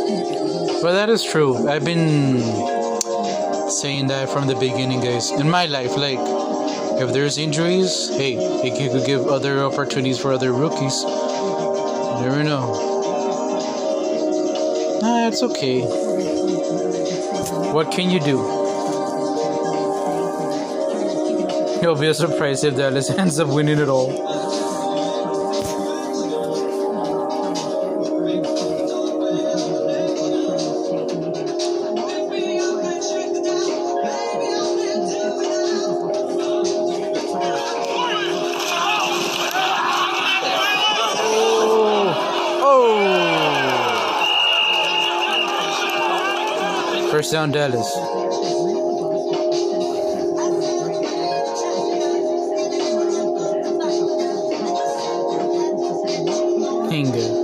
But that is true. I've been saying that from the beginning, guys. In my life, like, if there's injuries, hey, you could give other opportunities for other rookies. You never know. Nah, it's okay. What can you do? It'll be a surprise if Dallas ends up winning it all. First down, Dallas. Inga.